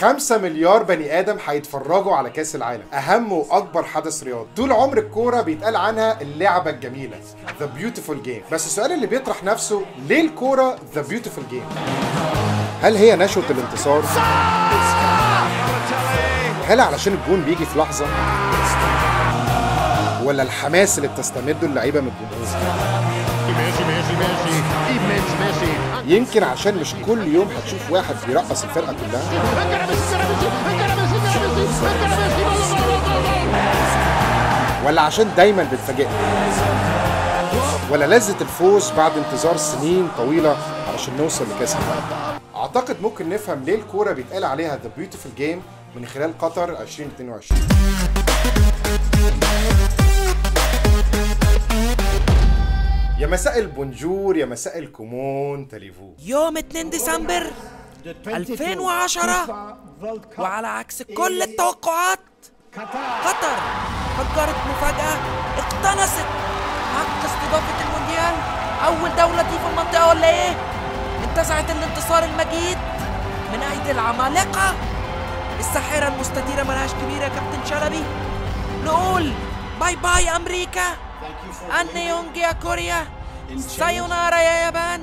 5 مليار بني ادم هيتفرجوا على كاس العالم، اهم واكبر حدث رياضي. طول عمر الكوره بيتقال عنها اللعبه الجميله، ذا بيوتيفول جيم. بس السؤال اللي بيطرح نفسه، ليه الكوره ذا بيوتيفول جيم؟ هل هي نشوة الانتصار؟ هل علشان الجون بيجي في لحظه؟ ولا الحماس اللي بتستمده اللعيبه من الجمهور؟ يمكن عشان مش كل يوم هتشوف واحد بيرقص الفرقه كلها؟ ولا عشان دايما بتفاجئنا؟ ولا لذة الفوز بعد انتظار سنين طويله علشان نوصل لكاس العالم؟ اعتقد ممكن نفهم ليه الكوره بيتقال عليها ذا بيوتيفول جيم من خلال قطر 2022. يا مساء البونجور، يا مساء الكومون تليفو. يوم 2 ديسمبر 2010، وعلى عكس كل التوقعات قطر فجرت مفاجأة اقتنصت حق استضافة المونديال. أول دولة دي في المنطقة ولا إيه؟ انتزعت الانتصار المجيد من أيدي العمالقة الساحرة المستديرة ملهاش كبيرة يا كابتن شلبي. نقول باي باي أمريكا، أنيونج يا كوريا، سايونارا يا يابان،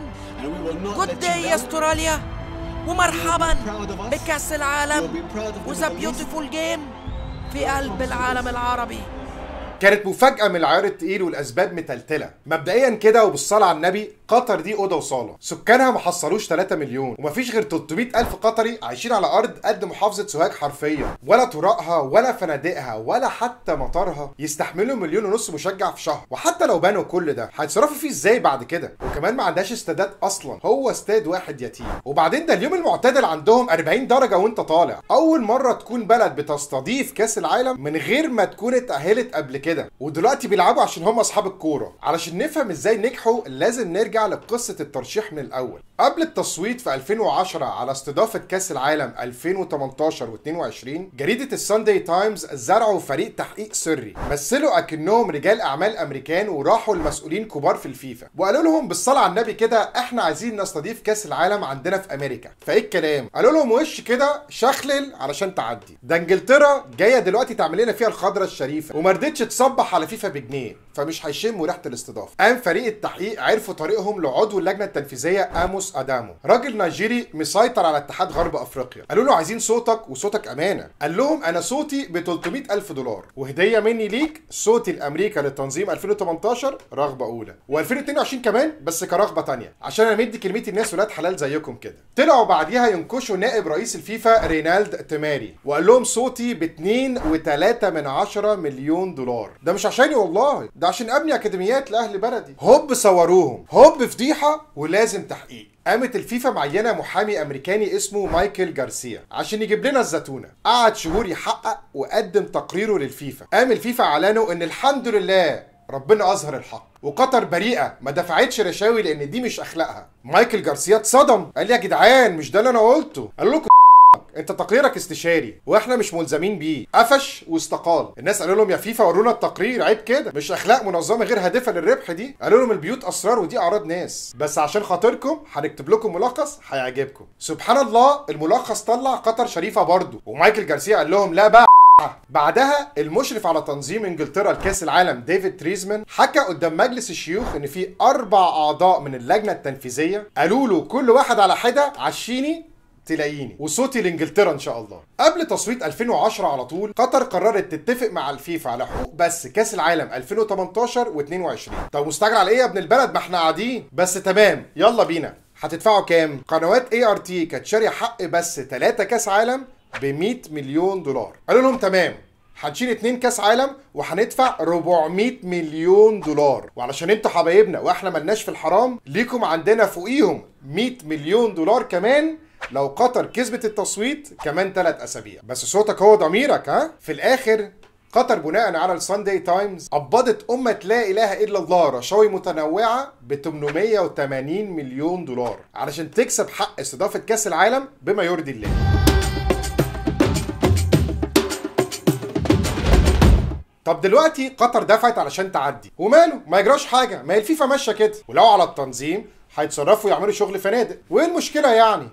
جود داي يا استراليا، ومرحبا بكأس العالم وذا بيوتيفول جيم في قلب العالم العربي. كانت مفاجأة من العيار التقيل والأسباب متلتلة. مبدئيا كده وبالصلاة على النبي، قطر دي أوضة وصالة، سكانها ما حصلوش 3 مليون، ومفيش غير 300 ألف قطري عايشين على أرض قد محافظة سوهاج حرفيا. ولا طرقها ولا فنادقها ولا حتى مطارها يستحملوا 1.5 مليون مشجع في شهر. وحتى لو بنوا كل ده هيتصرفوا فيه ازاي بعد كده؟ وكمان ما عندهاش استادات أصلا، هو استاد واحد يتيم. وبعدين ده اليوم المعتدل عندهم 40 درجة وانت طالع. أول مرة تكون بلد بتستضيف كأس العالم من غير ما تكون اتأهلت قبل كده، ودلوقتي بيلعبوا عشان هم أصحاب الكورة. علشان نفهم ازاي نجحوا لازم نرجع لقصة الترشيح من الأول. قبل التصويت في 2010 على استضافة كأس العالم 2018 و22، جريدة الساندي تايمز زرعوا فريق تحقيق سري مثلوا أكنهم رجال أعمال أمريكان، وراحوا المسؤولين كبار في الفيفا وقالوا لهم بالصلاة على النبي كده احنا عايزين نستضيف كأس العالم عندنا في أمريكا. فإيه الكلام؟ قالوا لهم وش كده شخلل علشان تعدي. ده انجلترا جاية دلوقتي تعمل لنا فيها الخضرة الشريفة وما رضتش تصبح على فيفا بجنيه، فمش هيشموا ريحة الاستضافة. قام فريق التحقيق عرفوا طريقهم لعضو اللجنة التنفيذية آموس أدامو، راجل نيجيري مسيطر على اتحاد غرب افريقيا. قالوا له عايزين صوتك وصوتك امانه. قال لهم انا صوتي ب 300 الف دولار، وهديه مني ليك صوتي لامريكا للتنظيم 2018 رغبه اولى، و2022 كمان بس كرغبه ثانيه، عشان انا مدي كلمتي الناس ولاد حلال زيكم كده. طلعوا بعديها ينكشوا نائب رئيس الفيفا رينالد تماري، وقال لهم صوتي ب 2.3 مليون دولار. ده مش عشاني والله، ده عشان ابني اكاديميات لاهل بلدي. هوب صوروهم، هوب فضيحه ولازم تحقيق. قامت الفيفا معينه محامي امريكاني اسمه مايكل جارسيا عشان يجيب لنا الزتونه. قعد شهور يحقق وقدم تقريره للفيفا. قام الفيفا اعلنوا ان الحمد لله ربنا اظهر الحق، وقطر بريئه ما دفعتش رشاوي لان دي مش اخلاقها. مايكل جارسيا اتصدم، قال يا جدعان مش ده اللي انا قلته. قالوا لكم انت تقريرك استشاري واحنا مش ملزمين بيه. قفش واستقال. الناس قالوا لهم يا فيفا ورونا التقرير، عيب كده، مش اخلاق منظمه غير هادفه للربح دي. قالوا لهم البيوت اسرار ودي اعراض ناس، بس عشان خاطركم هنكتب لكم ملخص هيعجبكم. سبحان الله الملخص طلع قطر شريفه برضه، ومايكل جارسيا قال لهم لا بقى. بعدها المشرف على تنظيم انجلترا لكاس العالم ديفيد تريزمان حكى قدام مجلس الشيوخ ان في 4 اعضاء من اللجنه التنفيذيه قالوا له كل واحد على حده عشيني تلاقيني وصوتي لانجلترا ان شاء الله. قبل تصويت 2010 على طول قطر قررت تتفق مع الفيفا على حقوق بس كاس العالم 2018 و22. طب مستعجل على ايه يا ابن البلد؟ ما احنا قاعدين. بس تمام يلا بينا. هتدفعوا كام؟ قنوات ART كانت شاريه حق بس 3 كاس عالم ب 100 مليون دولار. قالوا لهم تمام هنشيل 2 كاس عالم وهندفع 400 مليون دولار، وعلشان انتوا حبايبنا واحنا ملناش في الحرام ليكم عندنا فوقيهم 100 مليون دولار كمان لو قطر كسبت التصويت كمان 3 أسابيع. بس صوتك هو ضميرك. ها؟ في الآخر قطر بناء على الساندي تايمز قبضت أمة لا إله إلا الله رشاوي متنوعة ب 880 مليون دولار علشان تكسب حق استضافة كأس العالم بما يرضي الله. طب دلوقتي قطر دفعت علشان تعدي وماله؟ ما يجراش حاجة، ما هي الفيفا ماشية كده، ولو على التنظيم هيتصرفوا يعملوا شغل فنادق، وايه المشكلة يعني؟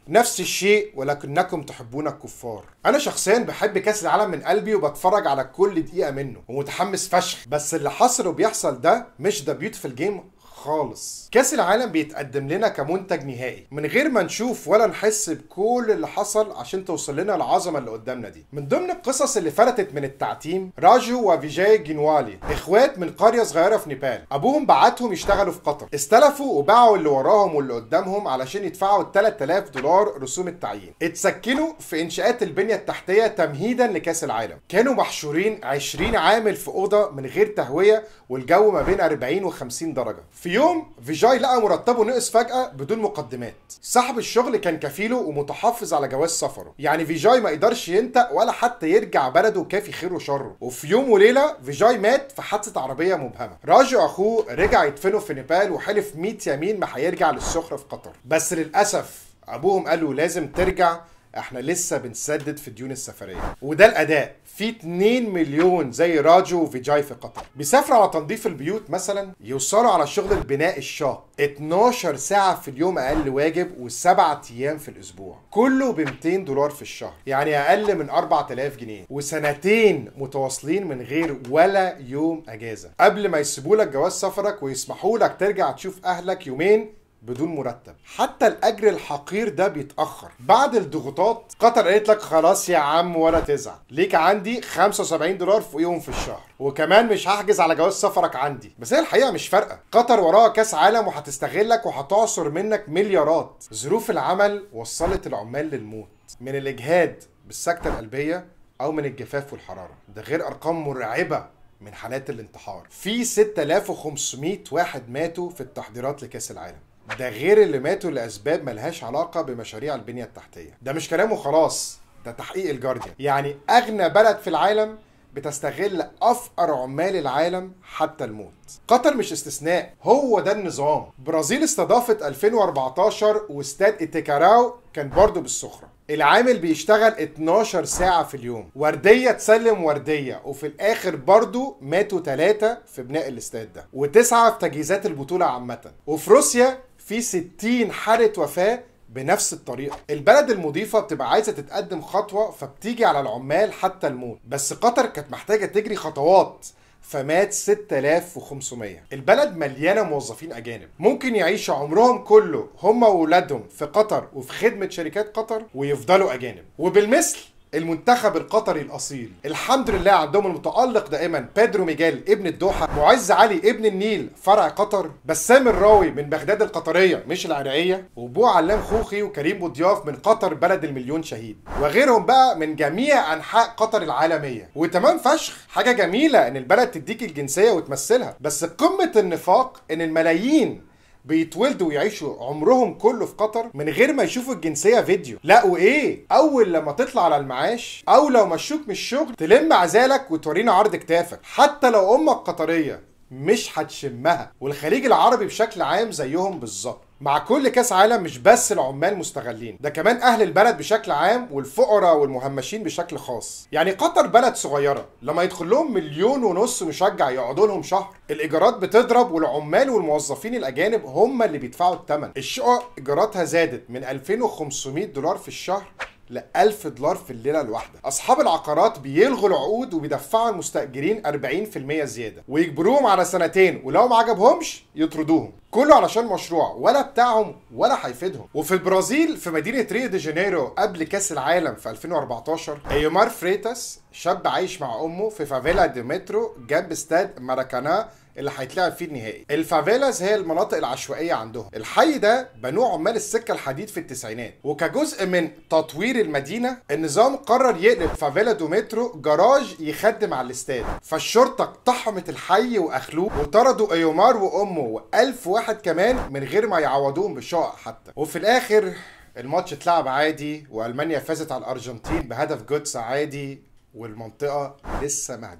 نفس الشيء ولكنكم تحبون الكفار. انا شخصيا بحب كاس العالم من قلبي وبتفرج على كل دقيقه منه ومتحمس فشخ، بس اللي حصل وبيحصل ده مش ذا بيوتيفul جيم خالص. كاس العالم بيتقدم لنا كمنتج نهائي من غير ما نشوف ولا نحس بكل اللي حصل عشان توصل لنا العظمه اللي قدامنا دي. من ضمن القصص اللي فلتت من التعتيم راجو وفيجاي جينوالي، اخوات من قريه صغيره في نيبال. ابوهم بعتهم يشتغلوا في قطر، استلفوا وباعوا اللي وراهم واللي قدامهم علشان يدفعوا 3000 دولار رسوم التعيين. اتسكنوا في انشاءات البنيه التحتيه تمهيدا لكاس العالم. كانوا محشورين 20 عامل في اوضه من غير تهويه والجو ما بين 40 و50 درجه. في يوم فيجاي لقى مرتبه نقص فجأة بدون مقدمات. صاحب الشغل كان كفيله ومتحفظ على جواز سفره، يعني فيجاي ما يقدرش ينطق ولا حتى يرجع بلده كافي خير وشره. وفي يوم وليلة فيجاي مات في حادثة عربية مبهمة. راجو اخوه رجع يدفنه في نيبال وحلف 100 يمين ما هيرجع للسخرة في قطر، بس للأسف ابوهم قال له لازم ترجع، احنا لسه بنسدد في ديون السفريه. وده الاداء، في 2 مليون زي راجو وفيجاي في قطر بيسافروا على تنظيف البيوت مثلا، يوصلوا على شغل البناء الشاق 12 ساعه في اليوم اقل واجب و7 ايام في الاسبوع، كله ب 200 دولار في الشهر، يعني اقل من 4000 جنيه، وسنتين متواصلين من غير ولا يوم اجازه قبل ما يسيبوا لك جواز سفرك ويسمحوا لك ترجع تشوف اهلك يومين بدون مرتب. حتى الاجر الحقير ده بيتاخر. بعد الضغوطات قطر قالت لك خلاص يا عم ولا تزعل، ليك عندي 75 دولار فوقيهم في الشهر، وكمان مش هحجز على جواز سفرك عندي. بس هي الحقيقه مش فارقه، قطر وراها كاس عالم وهتستغلك وهتعصر منك مليارات. ظروف العمل وصلت العمال للموت، من الاجهاد بالسكته القلبيه او من الجفاف والحراره، ده غير ارقام مرعبه من حالات الانتحار. في 6500 واحد ماتوا في التحضيرات لكاس العالم، ده غير اللي ماتوا لأسباب ملهاش علاقة بمشاريع البنية التحتية. ده مش كلامه خلاص، ده تحقيق الجارديان. يعني أغنى بلد في العالم بتستغل أفقر عمال العالم حتى الموت. قطر مش استثناء، هو ده النظام. برازيل استضافت 2014 واستاد إتيكاراو كان برضه بالسخرة. العامل بيشتغل 12 ساعة في اليوم، وردية تسلم وردية، وفي الآخر برضو ماتوا 3 في بناء الاستاد ده و9 في تجهيزات البطولة عامة. وفي روسيا في 60 حالة وفاة بنفس الطريقة. البلد المضيفة بتبقى عايزة تتقدم خطوة فبتيجي على العمال حتى الموت، بس قطر كانت محتاجة تجري خطوات فمات 6500. البلد مليانة موظفين أجانب ممكن يعيشوا عمرهم كله هم وولادهم في قطر وفي خدمة شركات قطر ويفضلوا أجانب. وبالمثل المنتخب القطري الأصيل، الحمد لله عندهم المتألق دائما بيدرو ميجيل ابن الدوحة، معز علي ابن النيل فرع قطر، بسام الراوي من بغداد القطرية مش العراقية، وبو علام خوخي وكريم بوضياف من قطر بلد المليون شهيد، وغيرهم بقى من جميع أنحاء قطر العالمية. وتمام فشخ، حاجة جميلة إن البلد تديك الجنسية وتمثلها، بس قمة النفاق إن الملايين بيتولدوا ويعيشوا عمرهم كله في قطر من غير ما يشوفوا الجنسية فيديو. لا وايه، اول لما تطلع على المعاش او لو مشوك من الشغل تلم عزالك وتورينا عرض كتافك، حتى لو امك قطرية مش هتشمها. والخليج العربي بشكل عام زيهم بالظبط. مع كل كاس عالم مش بس العمال مستغلين، ده كمان اهل البلد بشكل عام والفقراء والمهمشين بشكل خاص. يعني قطر بلد صغيره، لما يدخل لهم 1.5 مليون مشجع يقعدوا لهم شهر الايجارات بتضرب، والعمال والموظفين الاجانب هم اللي بيدفعوا الثمن. الشقق ايجاراتها زادت من 2500 دولار في الشهر ل 1000 دولار في الليله الواحده. اصحاب العقارات بيلغوا العقود وبيدفعوا المستاجرين 40% زياده ويجبروهم على سنتين، ولو ما عجبهمش يطردوهم، كله علشان مشروع ولا بتاعهم ولا هيفيدهم. وفي البرازيل في مدينه ريو دي جانيرو قبل كاس العالم في 2014 ايومار فريتاس شاب عايش مع امه في فافيلا دي مترو جنب استاد ماراكانا اللي هيتلعب فيه النهائي. الفافيلاز هي المناطق العشوائيه عندهم. الحي ده بنوه عمال السكه الحديد في التسعينات، وكجزء من تطوير المدينه النظام قرر يقلب فافيلا دو مترو جراج يخدم على الاستاد، فالشرطه اقتحمت الحي واخلوه وطردوا ايومار وامه و1000 واحد كمان من غير ما يعوضوهم بشقق حتى. وفي الاخر الماتش اتلعب عادي والمانيا فازت على الارجنتين بهدف جوتس عادي، والمنطقه لسه مهدومه.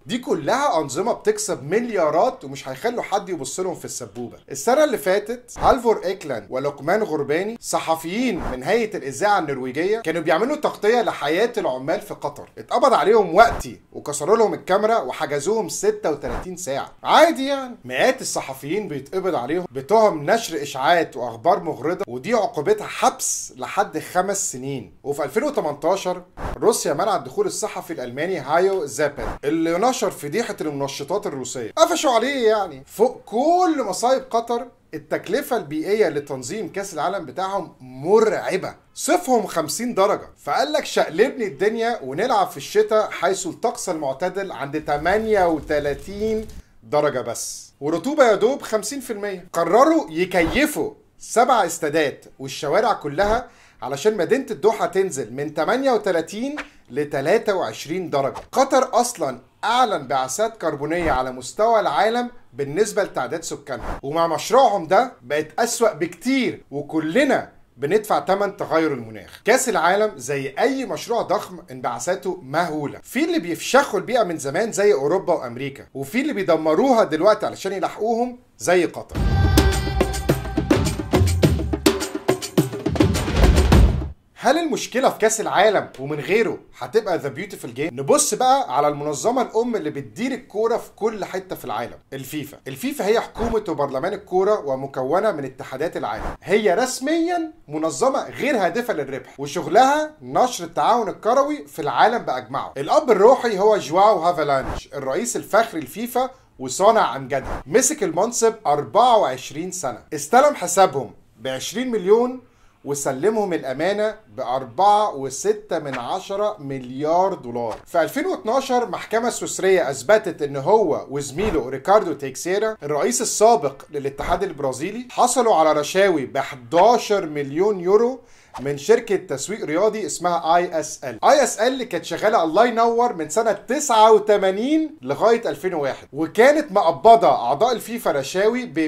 دي كلها انظمه بتكسب مليارات ومش هيخلوا حد يبص لهم في السبوبه. السنه اللي فاتت هالفور ايكلاند ولقمان غرباني صحفيين من هيئه الاذاعه النرويجيه كانوا بيعملوا تغطيه لحياه العمال في قطر، اتقبض عليهم وقتي وكسروا لهم الكاميرا وحجزوهم 36 ساعه عادي يعني. مئات الصحفيين بيتقبض عليهم بتهم نشر اشاعات واخبار مغرضه، ودي عقوبتها حبس لحد 5 سنين. وفي 2018 روسيا منعت دخول الصحفي الالماني هايو زابل اللي نشر فضيحه المنشطات الروسيه، قفشوا عليه يعني. فوق كل مصايب قطر التكلفة البيئية لتنظيم كاس العالم بتاعهم مرعبة، صفهم 50 درجة. فقال لك شقلبني الدنيا ونلعب في الشتاء حيث الطقس المعتدل عند 38 درجة بس ورطوبة يا دوب 50%. قرروا يكيفوا 7 استادات والشوارع كلها علشان مدينة الدوحة تنزل من 38 ل 23 درجة. قطر أصلا أعلن بعثات كربونية على مستوى العالم بالنسبة لتعداد سكانها، ومع مشروعهم ده بقت أسوأ بكتير وكلنا بندفع ثمن تغير المناخ. كاس العالم زي أي مشروع ضخم انبعاثاته مهولة، في اللي بيفشخوا البيئة من زمان زي أوروبا وأمريكا، وفي اللي بيدمروها دلوقتي علشان يلحقوهم زي قطر. هل المشكلة في كاس العالم ومن غيره هتبقى ذا بيوتيفul جيم؟ نبص بقى على المنظمة الأم اللي بتدير الكورة في كل حتة في العالم، الفيفا. الفيفا هي حكومة وبرلمان الكورة ومكونة من اتحادات العالم. هي رسميا منظمة غير هادفة للربح وشغلها نشر التعاون الكروي في العالم بأجمعه. الأب الروحي هو جواو هافلانج، الرئيس الفخري الفيفا وصانع أمجادها. مسك المنصب 24 سنة، استلم حسابهم ب20 مليون وسلمهم الأمانة ب4.6 مليار دولار. في 2012 محكمة سويسرية أثبتت إن هو وزميله ريكاردو تيكسيرا الرئيس السابق للاتحاد البرازيلي حصلوا على رشاوي ب11 مليون يورو من شركة تسويق رياضي اسمها ISL. ISL اللي كانت شغالة الله ينور من سنة 89 لغاية 2001، وكانت مقبضة أعضاء الفيفا رشاوي ب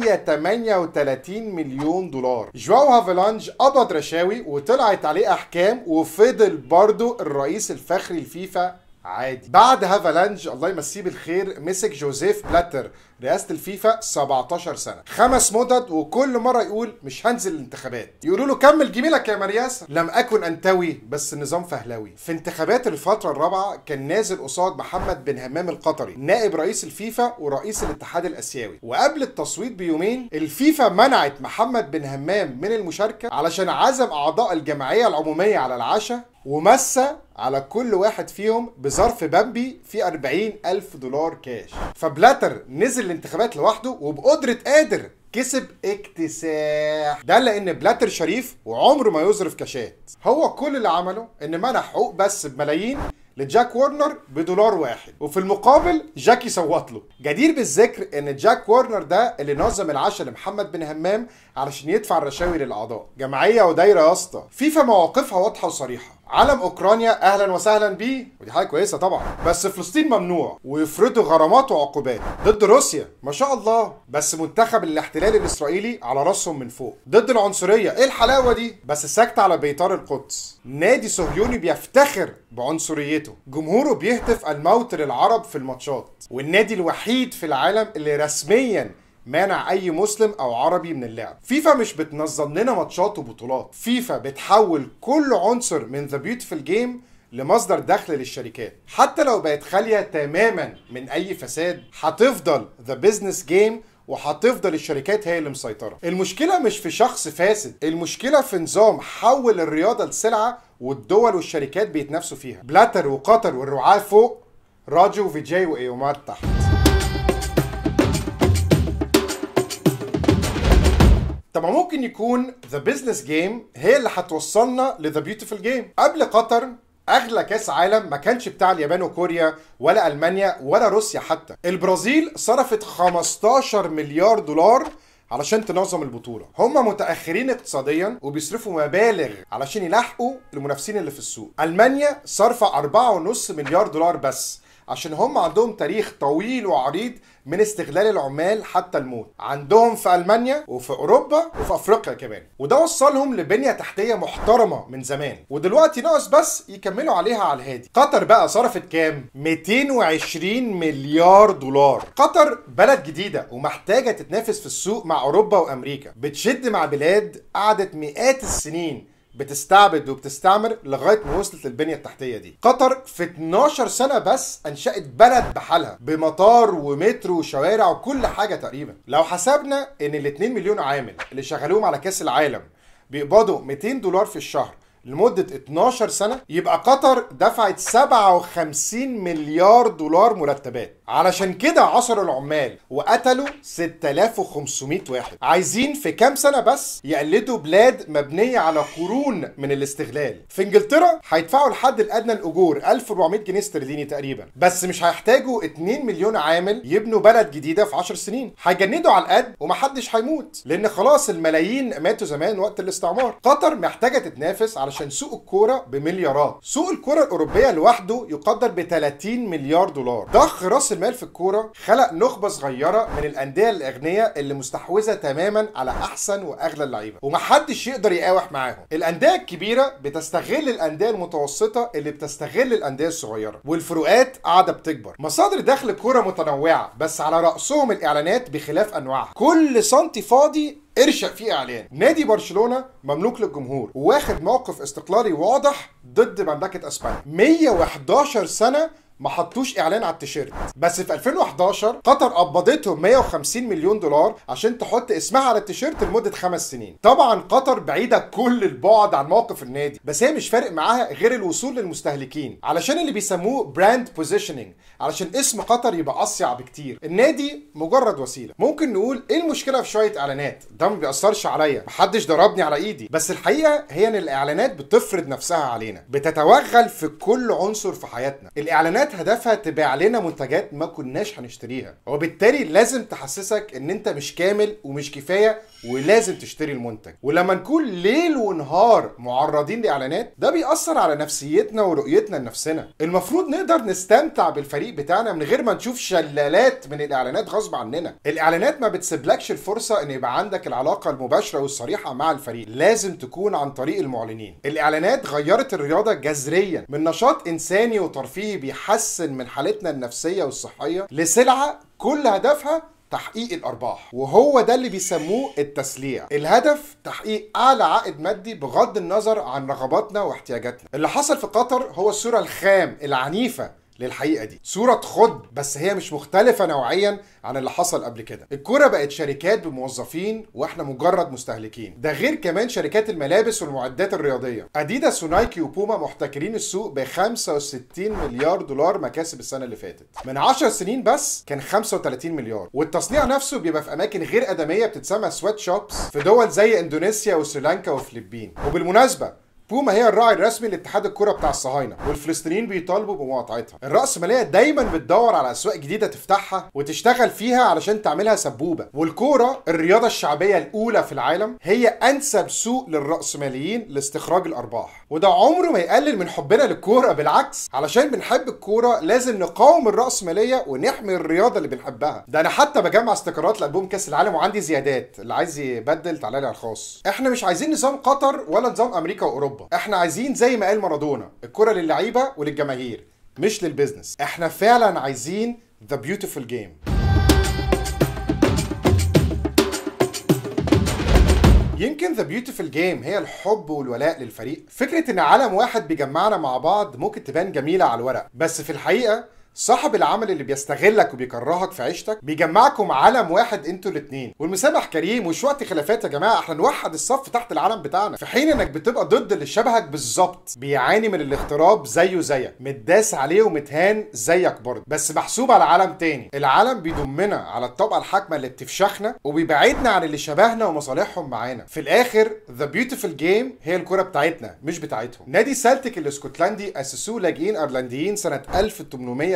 138 مليون دولار. جواو هافلانج قبض رشاوي وطلعت عليه أحكام وفضل برضو الرئيس الفخري الفيفا عادي. بعد هافلانج الله يمسيه بالخير مسك جوزيف بلاتر رئاسة الفيفا 17 سنة، 5 مدد، وكل مرة يقول مش هنزل الانتخابات. يقولوا له كمل جميلك يا مرياسة، لم أكن أنتوي بس النظام فهلوي. في انتخابات الفترة الرابعة كان نازل قصاد محمد بن همام القطري نائب رئيس الفيفا ورئيس الاتحاد الآسيوي، وقبل التصويت بيومين الفيفا منعت محمد بن همام من المشاركة علشان عزم أعضاء الجمعية العمومية على العشاء ومسى على كل واحد فيهم بظرف بامبي فيه 40,000 دولار كاش. فبلاتر نزل الانتخابات لوحده وبقدرة قادر كسب اكتساح. ده لان بلاتر شريف وعمره ما يظرف كاشات. هو كل اللي عمله ان منح حقوق بس بملايين لجاك وورنر $1، وفي المقابل جاك يصوت له. جدير بالذكر ان جاك وورنر ده اللي نظم العشاء لمحمد بن همام علشان يدفع الرشاوي للاعضاء. جمعيه ودايره يا اسطى. فيفا مواقفها واضحه وصريحه. علم اوكرانيا اهلا وسهلا بيه، ودي حاجه كويسه طبعا، بس فلسطين ممنوع، ويفرضوا غرامات وعقوبات. ضد روسيا ما شاء الله، بس منتخب الاحتلال الاسرائيلي على راسهم من فوق. ضد العنصريه ايه الحلاوه دي، بس ساكت على بيطار القدس. نادي صهيوني بيفتخر بعنصريته، جمهوره بيهتف الموت للعرب في الماتشات، والنادي الوحيد في العالم اللي رسميا مانع اي مسلم او عربي من اللعب. فيفا مش بتنظم لنا ماتشات وبطولات، فيفا بتحول كل عنصر من ذا بيوتيفul جيم لمصدر دخل للشركات. حتى لو بقت خاليه تماما من اي فساد هتفضل ذا بيزنس جيم وهتفضل الشركات هي اللي مسيطره. المشكله مش في شخص فاسد، المشكله في نظام حول الرياضه لسلعه والدول والشركات بيتنافسوا فيها. بلاتر وقطر والرعاة فوق، راجو وفيجاي وايومات تحت. طب ممكن يكون ذا بيزنس جيم هي اللي هتوصلنا لذا بيوتيفul جيم. قبل قطر اغلى كاس عالم ما كانش بتاع اليابان وكوريا ولا المانيا ولا روسيا، حتى البرازيل صرفت 15 مليار دولار علشان تنظم البطولة. هم متأخرين اقتصاديا وبيصرفوا مبالغ علشان يلاحقوا المنافسين اللي في السوق. ألمانيا صرفة 4.5 مليار دولار بس عشان هم عندهم تاريخ طويل وعريض من استغلال العمال حتى الموت، عندهم في ألمانيا وفي أوروبا وفي أفريقيا كمان، وده وصلهم لبنية تحتية محترمة من زمان، ودلوقتي ناقص بس يكملوا عليها على الهادي. قطر بقى صرفت كام؟ 220 مليار دولار. قطر بلد جديدة ومحتاجة تتنافس في السوق مع أوروبا وأمريكا، بتشد مع بلاد قعدت مئات السنين بتستعبد وبتستعمر لغايه ما وصلت للبنيه التحتيه دي. قطر في 12 سنه بس انشأت بلد بحالها بمطار ومترو وشوارع وكل حاجه تقريبا. لو حسبنا ان ال 2 مليون عامل اللي شغلوهم على كاس العالم بيقبضوا 200 دولار في الشهر لمدة 12 سنة، يبقى قطر دفعت 57 مليار دولار مرتبات. علشان كده عصروا العمال وقتلوا 6500 واحد. عايزين في كام سنة بس يقلدوا بلاد مبنية على قرون من الاستغلال. في انجلترا هيدفعوا الحد الادنى الاجور 1400 جنيه استرليني تقريبا، بس مش هيحتاجوا 2 مليون عامل يبنوا بلد جديدة في 10 سنين. هيجندوا على القد ومحدش هيموت، لان خلاص الملايين ماتوا زمان وقت الاستعمار. قطر محتاجة تتنافس علشان سوق الكورة بمليارات. سوق الكورة الأوروبية لوحده يقدر ب 30 مليار دولار. ضخ راس المال في الكورة خلق نخبة صغيرة من الأندية الأغنياء اللي مستحوذة تماما على أحسن وأغلى اللعيبة، ومحدش يقدر يقاوح معاهم. الأندية الكبيرة بتستغل الأندية المتوسطة اللي بتستغل الأندية الصغيرة، والفروقات قاعدة بتكبر. مصادر دخل الكورة متنوعة، بس على رأسهم الإعلانات بخلاف أنواعها. كل سنتي فاضي ارشق فيه اعلان. نادي برشلونه مملوك للجمهور وواخد موقف استقلالي واضح ضد مملكه اسبانيا. 111 سنه ما حطوش اعلان على التيشيرت، بس في 2011 قطر قبضتهم 150 مليون دولار عشان تحط اسمها على التيشيرت لمده 5 سنين. طبعا قطر بعيده كل البعد عن موقف النادي، بس هي مش فارق معاها غير الوصول للمستهلكين، علشان اللي بيسموه براند بوزيشننج، علشان اسم قطر يبقى اصيع بكتير. النادي مجرد وسيله. ممكن نقول ايه المشكله في شويه اعلانات؟ ده ما بيأثرش عليا، محدش ضربني على ايدي، بس الحقيقه هي ان الاعلانات بتفرض نفسها علينا، بتتوغل في كل عنصر في حياتنا. الاعلانات هدفها تبيع لنا منتجات ما كناش هنشتريها، وبالتالي لازم تحسسك ان انت مش كامل ومش كفايه ولازم تشتري المنتج. ولما نكون ليل ونهار معرضين لاعلانات، ده بيأثر على نفسيتنا ورؤيتنا لنفسنا. المفروض نقدر نستمتع بالفريق بتاعنا من غير ما نشوف شلالات من الاعلانات غصب عننا. الاعلانات ما بتسيبلكش الفرصه ان يبقى عندك العلاقه المباشره والصريحه مع الفريق، لازم تكون عن طريق المعلنين. الاعلانات غيرت الرياضه جذريا من نشاط انساني وترفيهي بيحسن من حالتنا النفسيه والصحيه لسلعه كل هدفها تحقيق الارباح، وهو ده اللي بيسموه التسليع. الهدف تحقيق اعلى عائد مادي بغض النظر عن رغباتنا واحتياجاتنا. اللي حصل في قطر هو الصوره الخام العنيفه للحقيقه دي، صوره تخض، بس هي مش مختلفه نوعيا عن اللي حصل قبل كده. الكوره بقت شركات بموظفين واحنا مجرد مستهلكين. ده غير كمان شركات الملابس والمعدات الرياضيه. اديداس ونايكي وبوما محتكرين السوق ب 65 مليار دولار مكاسب السنه اللي فاتت. من 10 سنين بس كان 35 مليار. والتصنيع نفسه بيبقى في اماكن غير ادميه بتتسمى سويت شوبس في دول زي اندونيسيا وسريلانكا وفلبين. وبالمناسبه بوما هي الراعي الرسمي لاتحاد الكرة بتاع الصهاينة، والفلسطينيين بيطالبوا بمقاطعتها. الرأسمالية دايما بتدور على أسواق جديدة تفتحها وتشتغل فيها علشان تعملها سبوبة. والكورة الرياضة الشعبية الأولى في العالم هي أنسب سوق للرأسماليين لاستخراج الأرباح. وده عمره ما يقلل من حبنا للكورة، بالعكس، علشان بنحب الكورة لازم نقاوم الرأسمالية ونحمي الرياضة اللي بنحبها. ده أنا حتى بجمع استيكرات لألبوم كأس العالم وعندي زيادات، اللي عايز يبدل تعالى لي على الخاص. احنا مش عايزين نظام قطر ولا نظام أمريكا وأوروبا. احنا عايزين زي ما قال مارادونا، الكرة للعيبة وللجماهير مش للبيزنس. احنا فعلا عايزين The Beautiful Game. يمكن The Beautiful Game هي الحب والولاء للفريق. فكرة ان عالم واحد بيجمعنا مع بعض ممكن تبان جميلة على الورق، بس في الحقيقة صاحب العمل اللي بيستغلك وبيكرهك في عيشتك بيجمعكم عالم واحد انتوا الاثنين. والمسامح كريم، ومش وقت خلافات يا جماعه، احنا نوحد الصف تحت العالم بتاعنا. في حين انك بتبقى ضد اللي شبهك بالظبط، بيعاني من الاغتراب زيه زيك، متداس عليه ومتهان زيك برضه، بس محسوب على عالم تاني. العالم بيضمنا على الطبقه الحاكمه اللي بتفشخنا وبيبعدنا عن اللي شبهنا ومصالحهم معانا. في الاخر The Beautiful Game هي الكره بتاعتنا مش بتاعتهم. نادي سلتيك الاسكتلندي اسسوه لاجئين ايرلنديين سنه 1800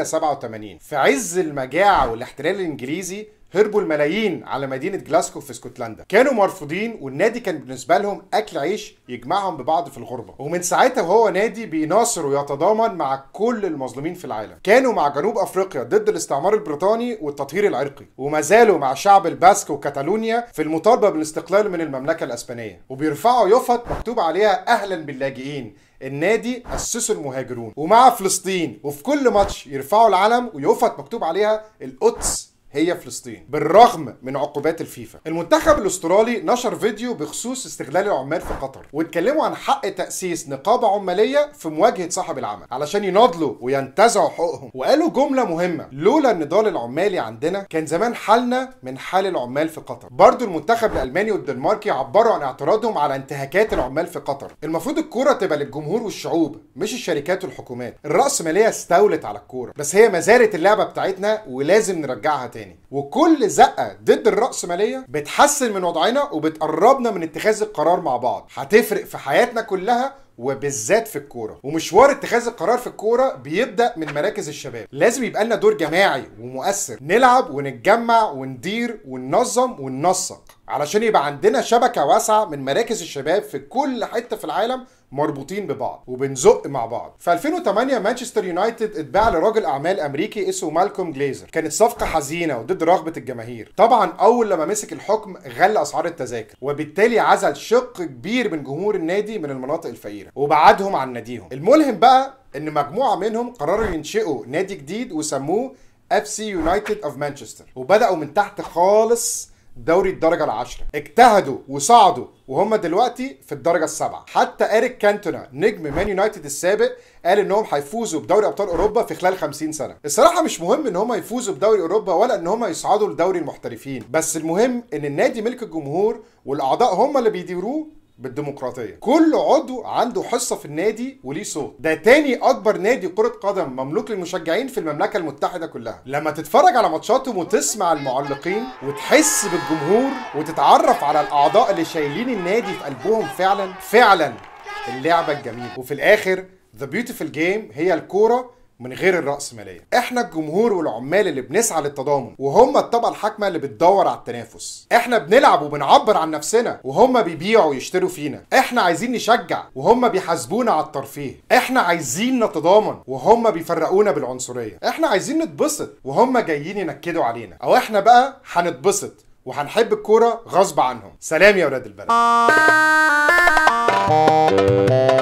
1987 في عز المجاعة والاحتلال الإنجليزي هربوا الملايين على مدينة جلاسكو في اسكتلندا. كانوا مرفوضين والنادي كان بالنسبة لهم أكل عيش يجمعهم ببعض في الغربة، ومن ساعتها وهو نادي بيناصر ويتضامن مع كل المظلومين في العالم. كانوا مع جنوب أفريقيا ضد الاستعمار البريطاني والتطهير العرقي، وما زالوا مع شعب الباسك وكاتالونيا في المطالبة بالاستقلال من المملكة الإسبانية، وبيرفعوا يافط مكتوب عليها أهلا باللاجئين، النادي أسسه المهاجرون. ومع فلسطين وفي كل ماتش يرفعوا العلم ويافط مكتوب عليها القدس هي فلسطين بالرغم من عقوبات الفيفا. المنتخب الاسترالي نشر فيديو بخصوص استغلال العمال في قطر، واتكلموا عن حق تأسيس نقابة عمالية في مواجهة صاحب العمل علشان يناضلوا وينتزعوا حقوقهم. وقالوا جملة مهمة: لولا النضال العمالي عندنا كان زمان حالنا من حال العمال في قطر. برضو المنتخب الألماني والدنماركي عبروا عن اعتراضهم على انتهاكات العمال في قطر. المفروض الكورة تبقى للجمهور والشعوب مش الشركات والحكومات. الرأسمالية استولت على الكورة، بس هي ما زالت اللعبة بتاعتنا ولازم نرجعها تاني. وكل زقة ضد الرأسمالية بتحسن من وضعنا وبتقربنا من اتخاذ القرار مع بعض. هتفرق في حياتنا كلها وبالذات في الكورة. ومشوار اتخاذ القرار في الكورة بيبدأ من مراكز الشباب. لازم يبقى لنا دور جماعي ومؤثر، نلعب ونتجمع وندير وننظم وننسق علشان يبقى عندنا شبكة واسعة من مراكز الشباب في كل حتة في العالم مربوطين ببعض وبنزق مع بعض. في 2008 مانشستر يونايتد اتباع لراجل اعمال امريكي اسمه مالكوم جليزر. كانت صفقه حزينه وضد رغبه الجماهير. طبعا اول لما مسك الحكم غلى اسعار التذاكر، وبالتالي عزل شق كبير من جمهور النادي من المناطق الفقيره وبعدهم عن ناديهم. الملهم بقى ان مجموعه منهم قرروا ينشئوا نادي جديد وسموه FC United of Manchester، وبداوا من تحت خالص دوري الدرجة العاشرة. اجتهدوا وصعدوا وهم دلوقتي في الدرجة السابعة. حتى إريك كانتونا نجم مان يونايتد السابق قال انهم هيفوزوا بدوري ابطال اوروبا في خلال 50 سنة. الصراحة مش مهم ان هم يفوزوا بدوري اوروبا ولا ان هم يصعدوا لدوري المحترفين، بس المهم ان النادي ملك الجمهور والاعضاء هم اللي بيديروه بالديمقراطية. كل عضو عنده حصة في النادي وليه صوت. ده تاني أكبر نادي كرة قدم مملوك للمشجعين في المملكة المتحدة كلها. لما تتفرج على ماتشاتهم وتسمع المعلقين وتحس بالجمهور وتتعرف على الأعضاء اللي شايلين النادي في قلبهم، فعلا اللعبة الجميلة. وفي الآخر The Beautiful Game هي الكورة من غير الرأسمالية. احنا الجمهور والعمال اللي بنسعى للتضامن، وهم الطبقة الحاكمة اللي بتدور على التنافس. احنا بنلعب وبنعبر عن نفسنا وهم بيبيعوا ويشتروا فينا. احنا عايزين نشجع وهم بيحاسبونا على الترفيه. احنا عايزين نتضامن وهم بيفرقونا بالعنصرية. احنا عايزين نتبسط وهم جايين ينكدوا علينا. او احنا بقى هنتبسط وهنحب الكورة غصب عنهم. سلام يا ولاد البلد.